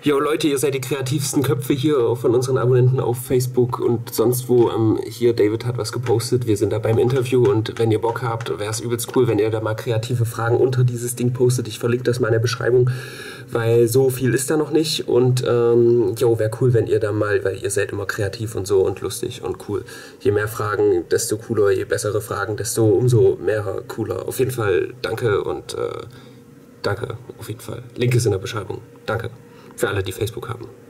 Jo Leute, ihr seid die kreativsten Köpfe hier von unseren Abonnenten auf Facebook und sonst wo. Hier, David hat was gepostet, wir sind da beim Interview und wenn ihr Bock habt, wäre es übelst cool, wenn ihr da mal kreative Fragen unter dieses Ding postet. Ich verlinke das mal in der Beschreibung, weil so viel ist da noch nicht und wäre cool, wenn ihr da mal, weil ihr seid immer kreativ und so und lustig und cool. Je mehr Fragen, desto cooler, je bessere Fragen, desto umso mehr cooler. Auf jeden Fall danke und danke, auf jeden Fall. Link ist in der Beschreibung. Danke. Für alle, die Facebook haben.